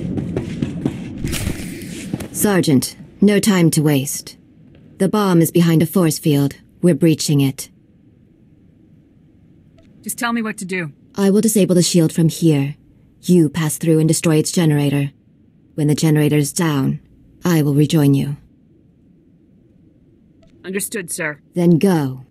Sergeant, no time to waste. The bomb is behind a force field. We're breaching it. Just tell me what to do. I will disable the shield from here. You pass through and destroy its generator. When the generator's down, I will rejoin you. Understood, sir. Then go.